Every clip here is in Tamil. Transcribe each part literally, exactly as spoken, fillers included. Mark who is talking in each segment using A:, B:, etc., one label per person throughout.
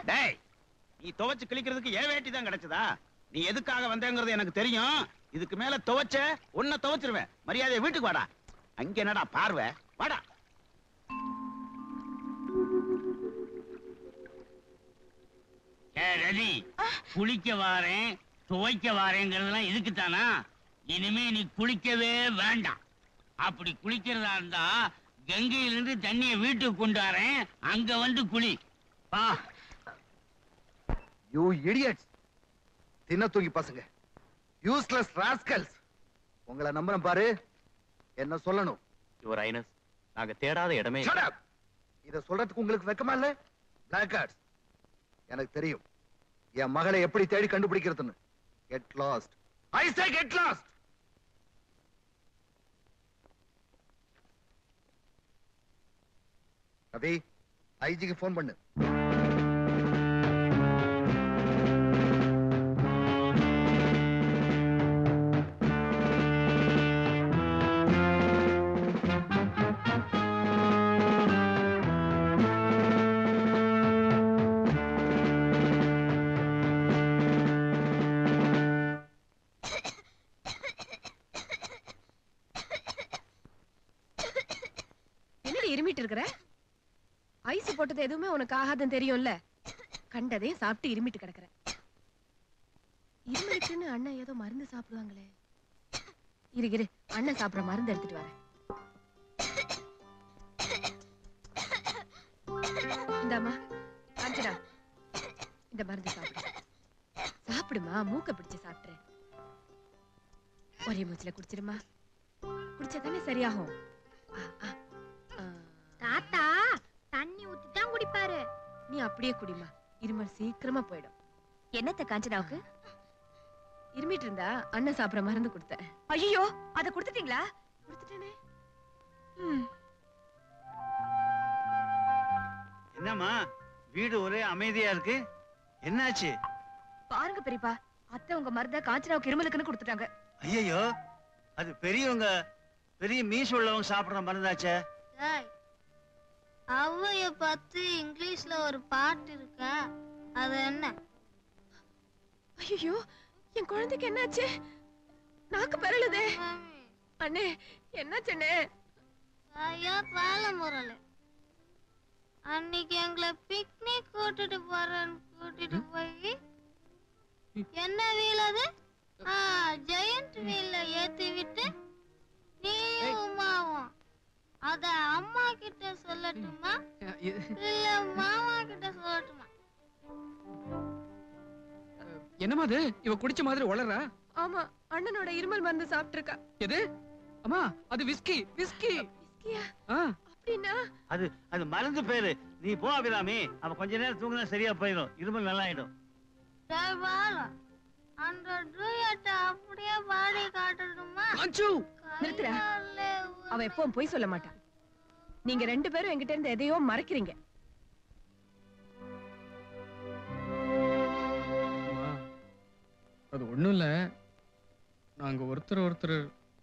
A: டேய், நீ துவைச்சு கிழிக்கிறதுக்கு ஏன் வேட்டி தான் கிடைச்சதா? நீ எதுக்காக வந்தேங்கிறது எனக்கு தெரியும். இதுக்கு மேல துவைச்ச உன்னை துவைச்சிருவேன். மரியாதை வீட்டுக்கு வாடா. அங்க என்னடா பார்வை? வாடா.
B: ரதி, குளிக்க வாரேன் துவைக்க வாரேங்கிறதுலாம் இதுக்குத்தானா? இனிமே நீ குளிக்கவே வேண்டாம். அப்படி குளிக்கிறதா இருந்தா கங்கையிலிருந்து தண்ணியை வீட்டுக்கு கொண்டு வரேன், அங்க வந்து குளி. பா.
C: யூ இடியட்ஸ், தின்ன தூங்கி பசங்க, யூஸ்லெஸ் ராஸ்கல்ஸ். உங்களை நம்புறேன் பாரு, என்ன சொல்லணும்?
D: யுவர் ஹைனஸ், நாங்க தேடாத இடமே.
C: Shut up. இத சொல்றதுக்கு உங்களுக்கு வெக்கமா இல்ல? பிளாக் கார்ட்ஸ், எனக்கு தெரியும் என் மகளை எப்படி தேடி கண்டுபிடிக்கிறதுன்னு. Get lost, I say get lost. Ravi, ஐஜிக்கு போன் பண்ணு.
E: இருமிட்டு இருக்கிற? ஐஸ் போட்டது எதுவுமே உனக்கு ஆகாதுன்னு தெரியும்ல. கண்டதே சாப்பிட்டு இருமிட்டு கிடக்குற. இருமலுக்குன்னு அண்ணன் ஏதோ மருந்து சாப்பிடுவாங்களே. இரு இரு, அண்ணன் சாப்பிடுற மருந்து எடுத்துட்டு வரேன். இந்தாமா காஞ்சனா, இந்த மருந்து சாப்பிடு. சாப்பிடுமா, மூக்க பிடிச்சு சாப்பிட்டுரு. ஒரே மூச்சுல குடிச்சிருமா. குடிச்சதானே சரியாகும்.
F: தாத்தா தண்ணி ஊத்திதான் குடிப்பாரு.
E: நீ அப்படியே குடிமா, இருமல் சீக்கிரமா போயிடும்.
F: என்னத்த காஞ்சனாவுக்கு?
E: இருமிட்டு இருந்தா அண்ணன் சாப்பிட மருந்து கொடுத்தேன்.
F: ஐயோ, அத கொடுத்துட்டீங்களா?
E: கொடுத்துட்டேனே.
G: என்னம்மா வீடு ஒரே அமைதியா இருக்கு, என்னாச்சு?
F: பாருங்க பெரியப்பா, அத்தை உங்க மருந்த காஞ்சனாவுக்கு இருமலுக்குன்னு கொடுத்துட்டாங்க.
G: ஐயோ, அது பெரியவங்க பெரிய மீஸ் உள்ளவங்க சாப்பிடுற மருந்தாச்சே.
H: அவ்வைய பார்த்து இங்கிலீஷ்ல ஒரு பாட்டு இருக்க, அது என்ன?
E: ஐயோ, என் குழந்தைக்கு என்னாச்சு? நாக்கு பரலுதே. அண்ணே, என்னாச்சுண்ணே?
H: ஐயோ பாலமுரளு, அன்னைக்கு எங்களை பிக்னிக் கூட்டிட்டு போறேன்னு கூட்டிட்டு போய் என்ன வீல் அது? ஜெயண்ட் வீல்ல ஏத்தி விட்டு நீயும் உமாவும் அத அம்மா கிட்ட சொல்லட்டுமா இல்ல மாமா கிட்ட சொல்லட்டுமா?
I: என்னமா அது? இவ குடிச்ச மாதிரி வளரா?
E: ஆமா, அண்ணனோட இருமல் மருந்து சாப்பிட்டு இருக்கா.
I: எது? அம்மா, அது விஸ்கி. விஸ்கி.
E: விஸ்கியா?
G: அப்படினா அது அது மருந்து பேரு. நீ போ அபிராமி, அவ கொஞ்ச நேரம் தூங்கினா சரியா போயிடும், இருமல் நல்லா ஆயிடும்.
H: டேய் பாலா, அந்த டூயட்ட அப்படியே பாடி காட்டணுமா?
E: அஞ்சு நிறுத்துடா. அவ எப்பவும் போய் சொல்ல மாட்டா. நீங்க ரெண்டு பேரும் என்கிட்ட இருந்து எதையோ மறைக்கிறீங்க.
I: அது ஒண்ணும் இல்ல, நாங்க ஒருத்தர் ஒருத்தர்.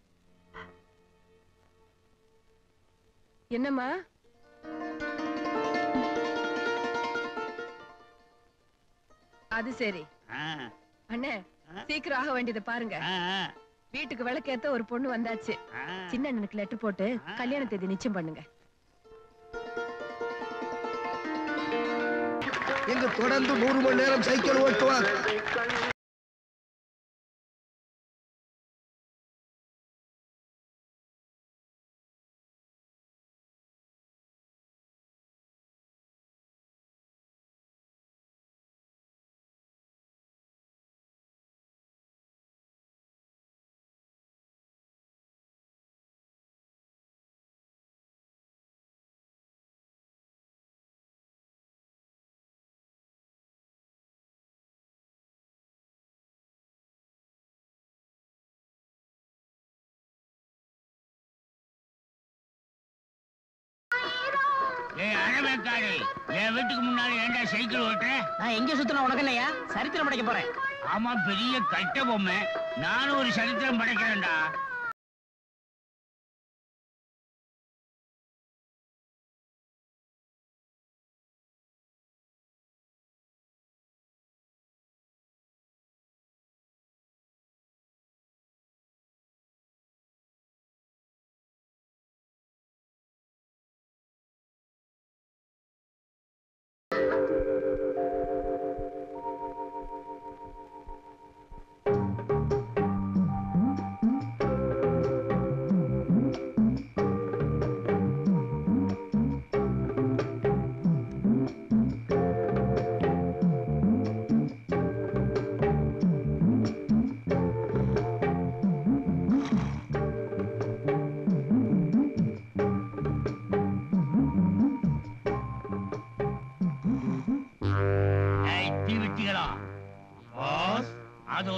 E: என்னம்மா? அது சரி. அண்ணே, சீக்கிரம் ஆக வேண்டியதை பாருங்க. வீட்டுக்கு விளக்கேத்த ஒரு பொண்ணு வந்தாச்சு. சின்ன அண்ணனுக்கு லெட்டர் போட்டு கல்யாண தேதி நிச்சயம் பண்ணுங்க.
C: எங்க தொடர்ந்து நூறு மணி நேரம் சைக்கிள் ஓட்டுவார்.
B: என் வீட்டுக்கு முன்னாடி ஏன்டா சைக்கிள் ஓட்டுற?
J: நான் எங்க சுத்தின உனக்கு இல்லையா? சரித்திரம் படைக்க போறேன்.
B: ஆமா, பெரிய கட்ட பொம்மை. நானும் ஒரு சரித்திரம் படைக்கிறேன்டா.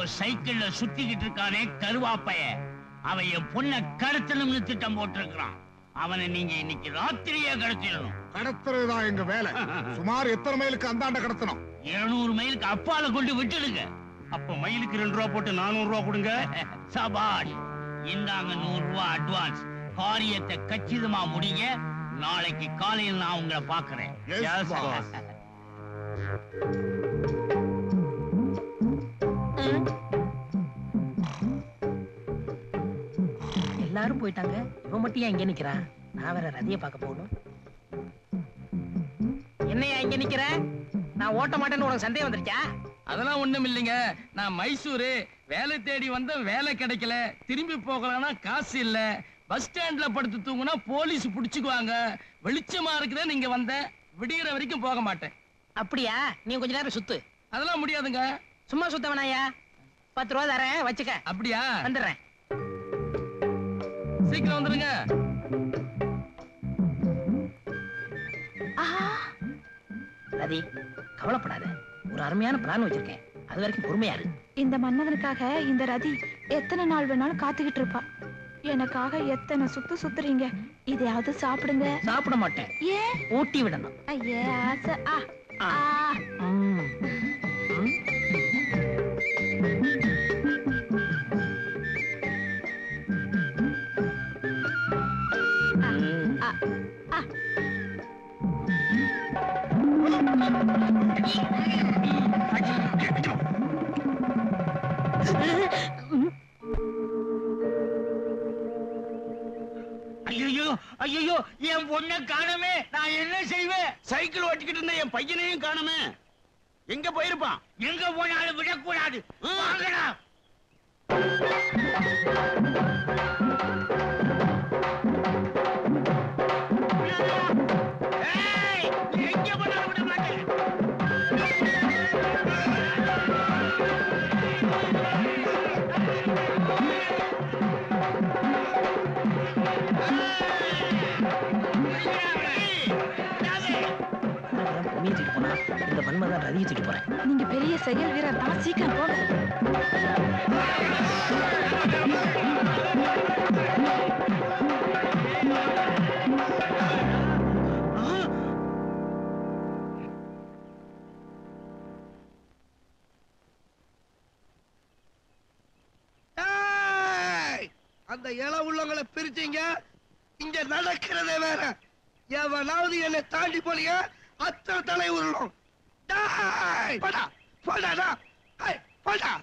B: சைக்கிள்ல சுத்திக்கிட்டு இருக்கானே கருவாப்பைய, அவன் என் பொண்ணை கடத்தணும்னு திட்டம் போட்டிருக்கிறான். அவனை நீங்க இன்னைக்கு ராத்திரியே கடத்திடணும்.
K: கடத்துறதுதான் எங்க வேலை. சுமார் எத்தனை மைலுக்கு அந்தாண்ட கடத்தணும்?
B: இருநூறு மைலுக்கு அப்பால கொண்டு விட்டுடுங்க.
G: அப்ப மைலுக்கு ரெண்டு ரூபா போட்டு நானூறு ரூபா கொடுங்க.
B: சபாஷ், இந்தாங்க நூறு ரூபாய் அட்வான்ஸ். காரியத்தை கச்சிதமா முடிங்க. நாளைக்கு காலையில் நான் உங்களை பாக்குறேன்.
J: எல்லாரும் போயிட்டாங்க, இவன் மட்டும் ஏன் இங்க நிக்கிறான்? நான் வேற ரதியை பார்க்க போகணும். என்னையா இங்க நிக்கிற? நான் ஓட்ட மாட்டேன்னு உனக்கு சந்தேகம் வந்துருச்சா?
I: அதெல்லாம் ஒண்ணும் இல்லைங்க. நான் மைசூரு வேலை தேடி வந்த வேலை கிடைக்கல, திரும்பி போகலாம்னா காசு இல்ல, பஸ் ஸ்டாண்ட்ல படுத்து தூங்குனா போலீஸ் புடிச்சுக்குவாங்க, வெளிச்சமா இருக்குதே நீங்க வந்த, விடியற வரைக்கும் போக மாட்டேன்.
J: அப்படியா? நீ கொஞ்ச நேரம் சுத்து.
I: அதெல்லாம் முடியாதுங்க.
J: சும்மா சுத்த வேணாயா, பத்து ரூபா தரேன் வச்சுக்க.
I: அப்படியா?
J: வந்துடுறேன்.
I: சீக்கிரம் வந்துருங்க.
J: ரதி, கவலைப்படாத, ஒரு அருமையான பிளான் வச்சிருக்கேன். அது வரைக்கும் பொறுமையா இரு.
F: இந்த மன்மதனுக்காக இந்த ரதி எத்தனை நாள் வேணாலும் காத்துக்கிட்டு இருப்பா. எனக்காக எத்தனை சுத்து சுத்துறீங்க, இதையாவது சாப்பிடுங்க.
J: சாப்பிட மாட்டேன்.
F: ஏன்?
J: ஊட்டி விடணும்.
F: ஐயே ஆசை. ஆ ஆ
J: ம். ம்.
B: ஐயோ ஐயோ, என் பொண்ணை காணுமே, நான் என்ன செய்வேன்?
A: சைக்கிள் ஓட்டிக்கிட்டு இருந்த என் பையனையும் காணுமே, எங்க போயிருப்பான்?
B: எங்க போனாலும் விடக்கூடாது. வாங்கடா. ஏய், எங்க போனாலும் விட மாட்டேன்.
J: பொண்ணியை தூக்கிட்டு போனா இந்த மன்மதான் ரதியை தூக்கிட்டு போறேன்.
F: நீங்க பெரிய செயல் வீரர் தான், சீக்கிரம் போங்க.
L: அந்த இள உள்ளவங்களை பிரிச்சீங்க, இங்க நடக்கிறதே வேற. எவனாவது என்னை தாண்டி போனீங்க, அத்தனை தலை உருளும். போடா போடா போடா.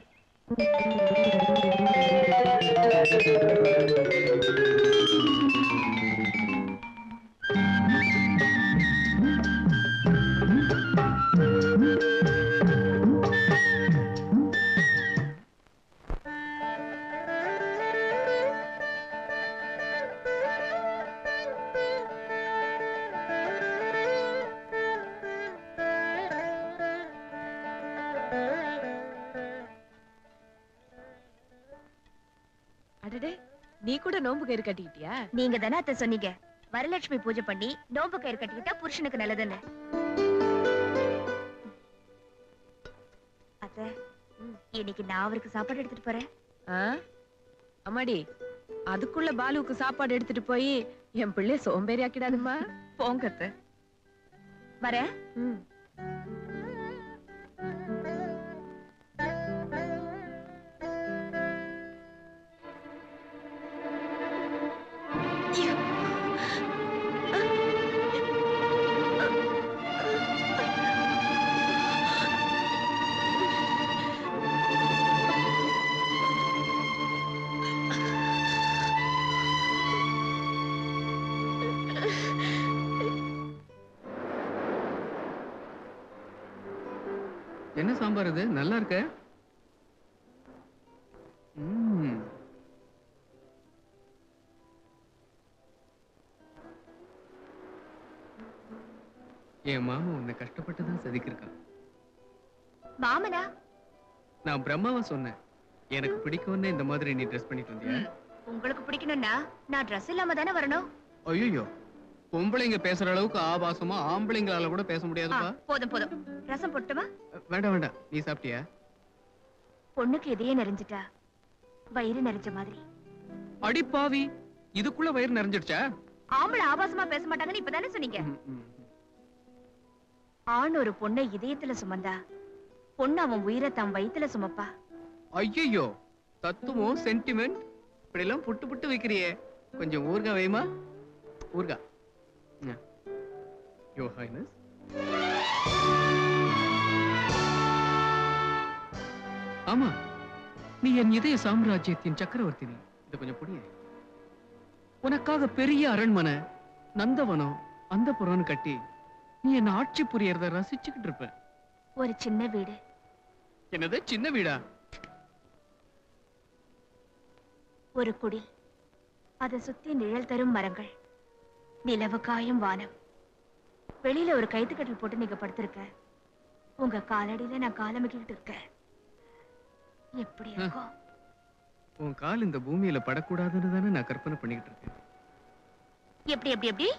E: அடடே, நீ கூட நோம்பு கயிறு கட்டிக்கிட்டியா?
F: நீங்க தானே அத்தை சொன்னீங்க, வரலட்சுமி பூஜை பண்ணி நோம்பு கயிறு கட்டிக்கிட்டா புருஷனுக்கு நல்லதுன்னு. அத்தை, இன்னைக்கு நான் அவருக்கு சாப்பாடு எடுத்துட்டு போறேன்.
E: அம்மாடி, அதுக்குள்ள பாலுவுக்கு சாப்பாடு எடுத்துட்டு போய் என் பிள்ளைய சோம்பேறி ஆக்கிடாதுமா. போங்க அத்தை.
F: வரேன்.
E: ம்.
I: என்ன சாம்பார் இது? நல்லா இருக்க. ம். என் மாமா உன்னை கஷ்டப்பட்டு தான் செதுக்கிருக்கான்.
F: மாமனா?
I: நான் பிரம்மாவை சொன்னேன், எனக்கு பிடிக்கும்னு இந்த மாதிரி நீ ட்ரெஸ் பண்ணிட்டு வந்தியா?
F: உங்களுக்கு பிடிக்கணும்னா நான் ட்ரெஸ் இல்லாம தானே வரணும்.
I: ஐயோ, பொம்பளைங்க பேசுற அளவுக்கு ஆபாசமா ஆம்பளைங்களால கூட பேச முடியாதுப்பா.
F: போதும் போதும், ரசம் போட்டுமா?
I: வேண்டாம் வேண்டாம், நீ சாப்பிட்டியா?
F: பொண்ணுக்கு இதயே நிறைஞ்சிட்டா வயிறு நிறைஞ்ச மாதிரி.
M: அடி பாவி, இதுக்குள்ள வயிறு நிறைஞ்சிடுச்சா?
F: ஆம்பளை ஆபாசமா பேச மாட்டாங்கன்னு இப்பதானே சொன்னீங்க. ஆண் ஒரு பொண்ணை இதயத்துல சுமந்தா பொண்ணு அவன் உயிரை தம் வயித்துல சுமப்பா.
M: ஐயோ, தத்துவம் சென்டிமெண்ட் இப்படி எல்லாம் புட்டு புட்டு வைக்கிறியே, கொஞ்சம் ஊர்கா வைமா. ஊர்கா. Your highness. ஆமா, நீ என் இதய சாம்ராஜ்யத்தின் சக்கரவர்த்தி. நீ இது கொஞ்சம் புரிய. உனக்காக பெரிய அரண்மனை, நந்தவனம், அந்த புறம் கட்டி நீ என்ன ஆட்சி புரியறத ரசிச்சுக்கிட்டு இருப்ப.
F: ஒரு சின்ன வீடு.
M: என்னது சின்ன வீடா?
F: ஒரு குடில், அதை சுத்தி நிழல் தரும் மரங்கள், நிலவு காயும் வானம். வெளியில ஒரு கைத்துக்கட்டில் போட்டு நீங்க படுத்திருக்க, உங்க காலடியில நான் காலமிக்கிட்டு இருக்கேன். எப்படி இருக்கும்?
M: உன் கால் இந்த பூமியில படக்கூடாதுன்னு தானே நான் கற்பனை பண்ணிக்கிட்டு இருக்கேன்.
F: எப்படி எப்படி எப்படி?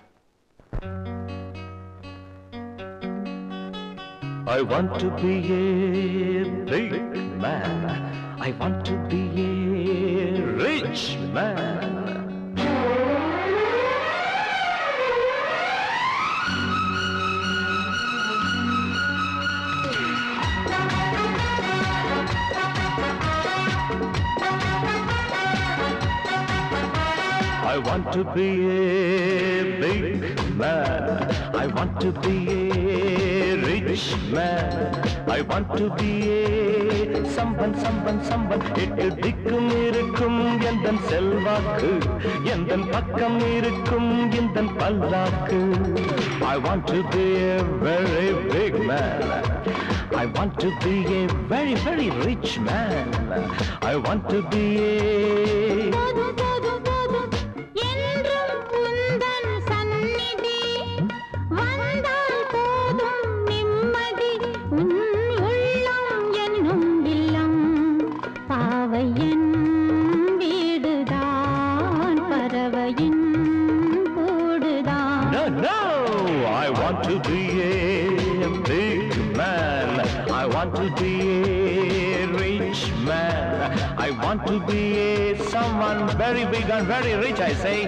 N: I want to be a big man. I want to be a rich man. I want to be a big man. I want to be a rich man. I want to be a someone, someone, someone. எட்டு திக்கும் இருக்கும் எந்தன் செல்வாக்கு, எந்தன் பக்கம் இருக்கும் எந்தன் பல்லாக்கு. I want to be a very big man. I want to be a very, very rich man. I want to be a to be a big man. I want to be a rich man. I want to be a someone very big and very rich, I say.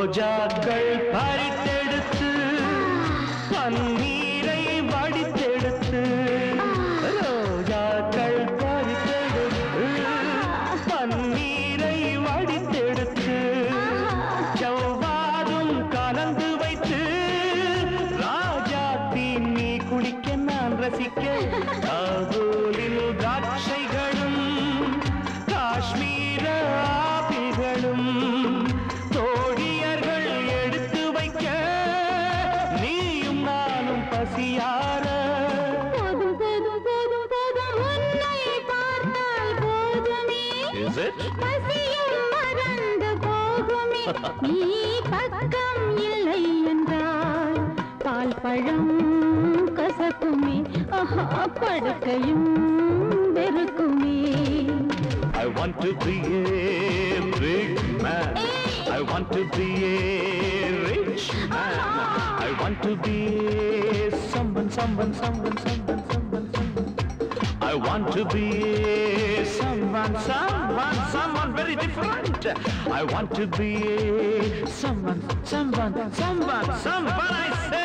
N: ரோஜாக்கள் பறித்தெடுத்து பன்னீரை வடித்தெடுத்து ரோஜாக்கள் பறித்தெடுத்து பன்னீரை வடித்தெடுத்து செவ்வாதும் கலந்து வைத்து ராஜாத்தி நீ குளிக்க நான் ரசிக்க காபூலில் திராட்சைகளும் காஷ்மீர ஆப்பிள்களும் தோழியர்கள் எடுத்து வைக்க நீயும் நானும் பசியார
O: போதும் போதும் போதும் போதும் உன்னை பார்த்தால் போதுமே பசியும் மறந்து போகுமே நீ பக்கம் இல்லை என்றால் பால் பழம் கசக்குமே ஆஹா படுக்கையும் வெறுக்குமே
N: I want to be a big man. I want to be a rich man. I want to be someone, someone, someone, someone, someone, someone. I want to be someone, someone, someone very different. I want to be someone, someone, someone, someone, I say.